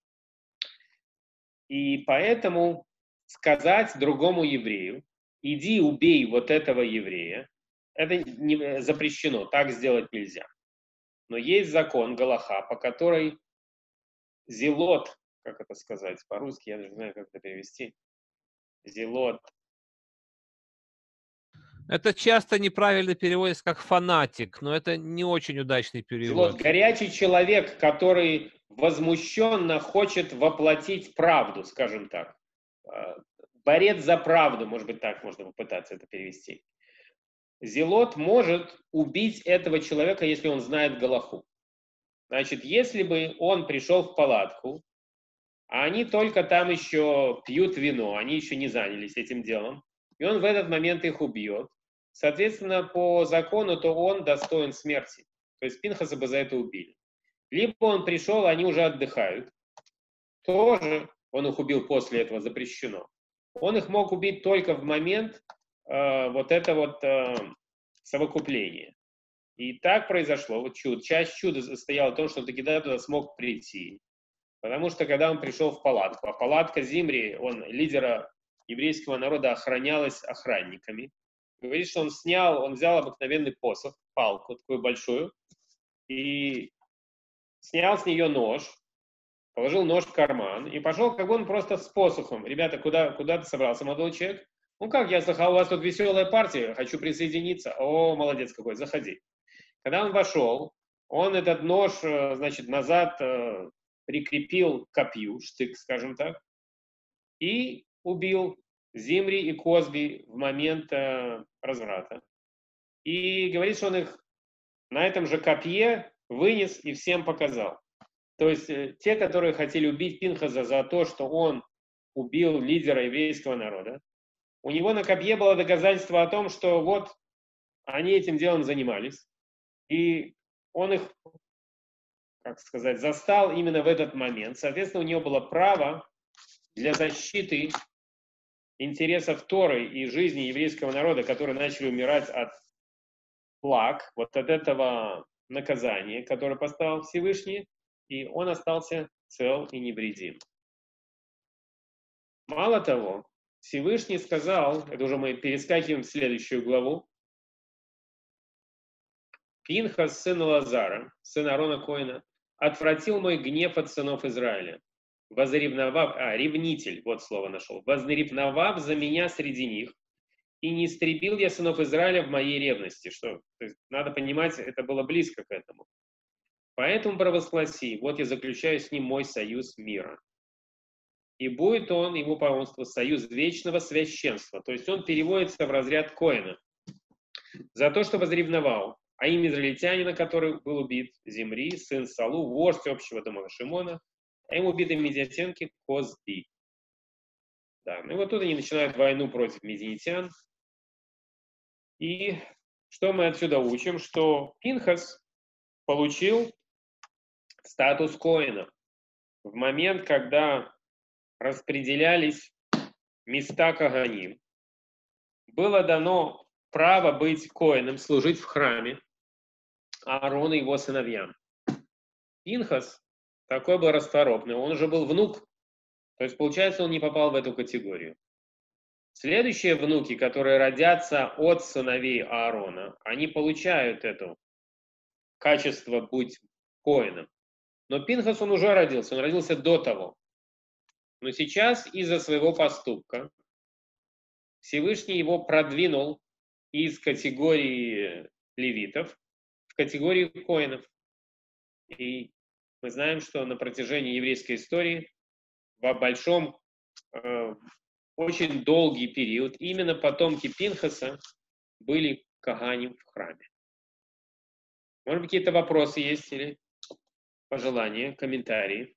[SPEAKER 1] И поэтому сказать другому еврею, иди убей вот этого еврея, это не запрещено, так сделать нельзя. Но есть закон, галаха, по которой зелот, как это сказать по-русски, я даже не знаю, как это перевести, зелот.
[SPEAKER 2] Это часто неправильно переводится как фанатик, но это не очень удачный перевод.
[SPEAKER 1] Зелот, горячий человек, который возмущенно хочет воплотить правду, скажем так. Борец за правду, может быть, так можно попытаться это перевести. Зелот может убить этого человека, если он знает галаху. Значит, если бы он пришел в палатку, а они только там еще пьют вино, они еще не занялись этим делом, и он в этот момент их убьет, соответственно, по закону, то он достоин смерти. То есть Пинхаса бы за это убили. Либо он пришел, они уже отдыхают. Тоже он их убил после этого, запрещено. Он их мог убить только в момент э, вот это вот э, совокупления. И так произошло. Вот чудо. Часть чуда состояла в том, что он таки туда смог прийти. Потому что когда он пришел в палатку, а палатка Зимри, он лидера еврейского народа, охранялась охранниками. Говорит, что он снял, он взял обыкновенный посох, палку такую большую, и снял с нее нож, положил нож в карман и пошел, как бы он просто с посохом. Ребята, куда, куда ты собрался, молодой человек? Ну как, я слыхал, у вас тут веселая партия, хочу присоединиться. О, молодец какой, заходи. Когда он вошел, он этот нож, значит, назад э, прикрепил к копью, штык, скажем так, и убил Зимри и Козби в момент э, разврата. И говорит, что он их на этом же копье вынес и всем показал. То есть э, те, которые хотели убить Пинхаса за то, что он убил лидера еврейского народа, у него на копье было доказательство о том, что вот они этим делом занимались. И он их, как сказать, застал именно в этот момент. Соответственно, у него было право для защиты интересов Торы и жизни еврейского народа, которые начали умирать от плаг, вот от этого наказания, которое поставил Всевышний, и он остался цел и невредим. Мало того, Всевышний сказал, это уже мы перескакиваем в следующую главу, Пинхас, сын Лазара, сын Аарона Коэна, отвратил мой гнев от сынов Израиля. возревновав, а, ревнитель, вот слово нашел, возревновав за меня среди них, и не истребил я сынов Израиля в моей ревности. Что, то есть, надо понимать, это было близко к этому. Поэтому провозгласи, вот я заключаю с ним мой союз мира. И будет он, ему потомство, союз вечного священства. То есть он переводится в разряд Коэна. За то, что возревновал, а имя израильтянина, который был убит, Зимри, сын Салу, вождь общего дома Шимона, а им убиты медиатянки Козби. Да, ну и вот тут они начинают войну против медиатян. И что мы отсюда учим? Что Пинхас получил статус Коэна в момент, когда распределялись места Каганим. Было дано право быть Коэном, служить в храме Аарону и его сыновьям. Пинхас такой был расторопный, он уже был внук, то есть, получается, он не попал в эту категорию. Следующие внуки, которые родятся от сыновей Аарона, они получают это качество быть Коэном. Но Пинхас, он уже родился, он родился до того. Но сейчас из-за своего поступка Всевышний его продвинул из категории левитов в категорию коэнов. И мы знаем, что на протяжении еврейской истории в большом, э, очень долгий период именно потомки Пинхаса были каганим в храме. Может быть, какие-то вопросы есть или пожелания, комментарии?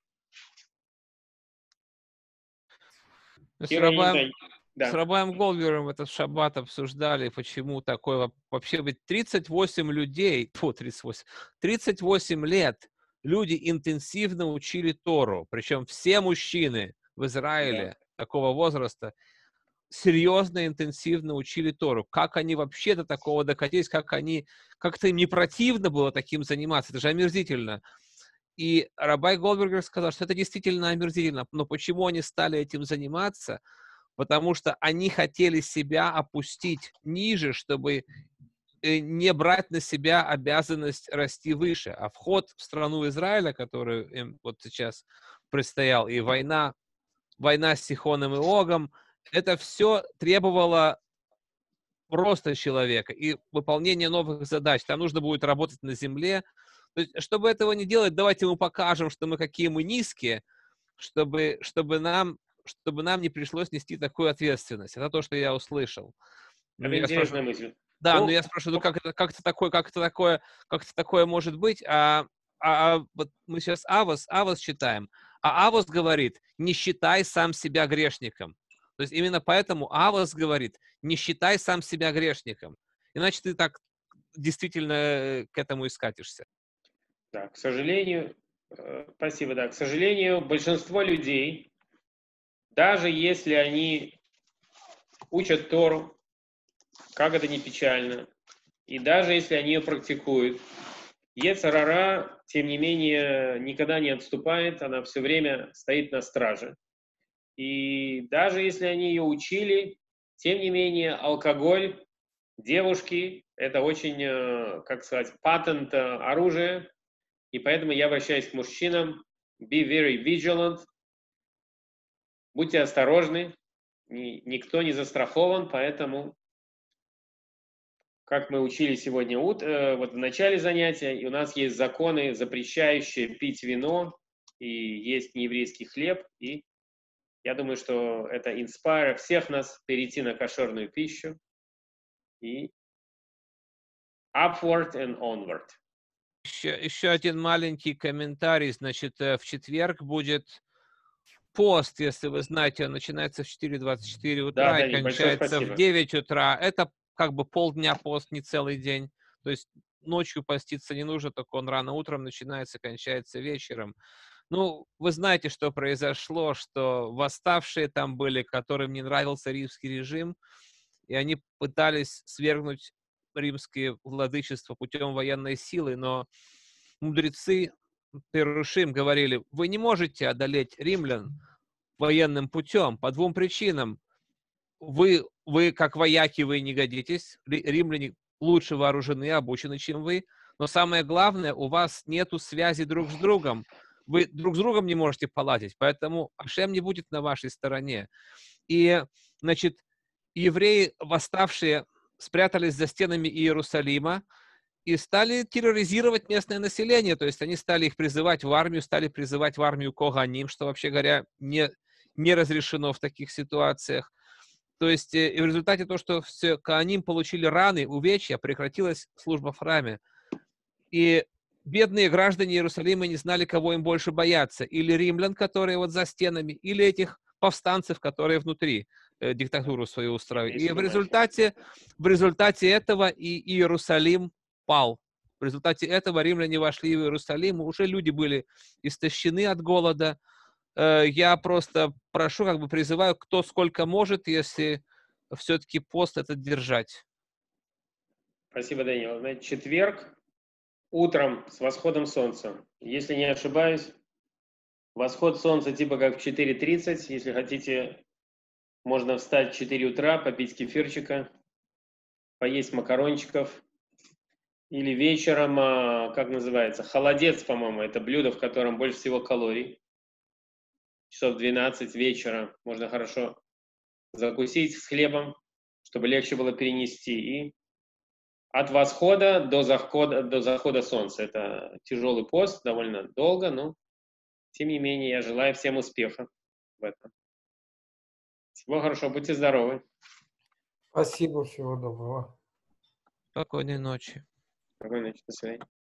[SPEAKER 2] С
[SPEAKER 1] Кира, я не
[SPEAKER 2] Рабаем,
[SPEAKER 1] знаю. Да.
[SPEAKER 2] с Рабаем Голдбергом этот шаббат обсуждали, почему такое вообще быть тридцать восемь людей, фу, тридцать восемь, тридцать восемь лет люди интенсивно учили Тору, причем все мужчины в Израиле
[SPEAKER 1] Да.
[SPEAKER 2] такого возраста серьезно, интенсивно учили Тору. Как они вообще до такого докатились, как они, как-то им не противно было таким заниматься, это же омерзительно. И Рабай Голдбергер сказал, что это действительно омерзительно. Но почему они стали этим заниматься? Потому что они хотели себя опустить ниже, чтобы не брать на себя обязанность расти выше. А вход в страну Израиля, который им вот сейчас предстоял, и война, война с Сихоном и Огом, это все требовало роста человека и выполнения новых задач. Там нужно будет работать на земле. То есть, чтобы этого не делать, давайте мы покажем, что мы какие мы низкие, чтобы, чтобы, нам, чтобы нам не пришлось нести такую ответственность. Это то, что я услышал.
[SPEAKER 1] Это
[SPEAKER 2] ну,
[SPEAKER 1] интересная
[SPEAKER 2] я
[SPEAKER 1] мысль.
[SPEAKER 2] Да,
[SPEAKER 1] ну,
[SPEAKER 2] но я спрашиваю, ну, как это, как это такое, как это такое, как это такое может быть? А, а, а вот мы сейчас Авос, Авос читаем, а Авос говорит: не считай сам себя грешником. То есть именно поэтому Авос говорит: не считай сам себя грешником. Иначе ты так действительно к этому и скатишься.
[SPEAKER 1] Да, к сожалению, э, спасибо, да, к сожалению, большинство людей, даже если они учат Тору, как это ни печально, и даже если они ее практикуют, йецер гара, тем не менее, никогда не отступает, она все время стоит на страже. И даже если они ее учили, тем не менее, алкоголь, девушки – это очень, как сказать, патент оружия. И поэтому я обращаюсь к мужчинам: be very vigilant, будьте осторожны, никто не застрахован, поэтому, как мы учили сегодня вот в начале занятия, и у нас есть законы, запрещающие пить вино, и есть нееврейский хлеб, и я думаю, что это inspire всех нас перейти на кошерную пищу, и upward and onward.
[SPEAKER 2] Еще, еще один маленький комментарий. Значит, в четверг будет пост, если вы знаете, он начинается в четыре двадцать четыре утра, да, и кончается в девять утра. Это как бы полдня пост, не целый день. То есть ночью поститься не нужно, только он рано утром начинается, кончается вечером. Ну, вы знаете, что произошло, что восставшие там были, которым не нравился римский режим, и они пытались свергнуть римское владычество путем военной силы, но мудрецы Перушим говорили: вы не можете одолеть римлян военным путем по двум причинам. Вы, вы как вояки, вы не годитесь, римляне лучше вооружены и обучены, чем вы, но самое главное, у вас нету связи друг с другом. вы друг с другом не можете поладить, поэтому Ашем не будет на вашей стороне. И, значит, евреи, восставшие, спрятались за стенами Иерусалима и стали терроризировать местное население, то есть они стали их призывать в армию, стали призывать в армию коганим, что, вообще говоря, не, не разрешено в таких ситуациях. То есть и в результате того, что все коганим получили раны, увечья, прекратилась служба в храме. И бедные граждане Иерусалима не знали, кого им больше бояться. Или римлян, которые вот за стенами, или этих повстанцев, которые внутри э, диктатуру свою устраивают. И в результате, в результате этого и Иерусалим пал. В результате этого римляне вошли в Иерусалим, уже люди были истощены от голода. Э, я просто прошу, как бы призываю, кто сколько может, если все-таки пост этот держать.
[SPEAKER 1] Спасибо, Даниил. Знаете, четверг утром с восходом солнца. Если не ошибаюсь, восход солнца типа как в четыре тридцать. Если хотите, можно встать в четыре утра, попить кефирчика, поесть макарончиков. Или вечером, как называется, холодец, по-моему, это блюдо, в котором больше всего калорий. Часов двенадцать вечера можно хорошо закусить с хлебом, чтобы легче было перенести. И от восхода до захода, до захода солнца. Это тяжелый пост, довольно долго, но тем не менее я желаю всем успеха в этом. Всего хорошего, будьте здоровы.
[SPEAKER 3] Спасибо, всего доброго.
[SPEAKER 2] Спокойной ночи.
[SPEAKER 1] Спокойной ночи, до свидания.